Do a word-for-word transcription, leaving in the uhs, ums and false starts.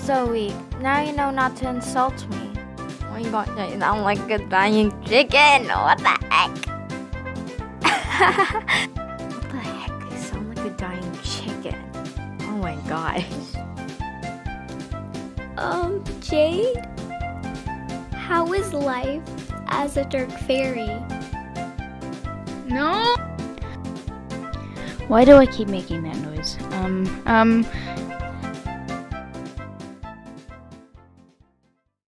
so weak. Now you know not to insult me. Why you got to sound like a dying chicken? What the heck? What the heck? You sound like a dying chicken. Oh my gosh. Um, Jade? How is life as a dark fairy? No! Why do I keep making that noise? Um, um,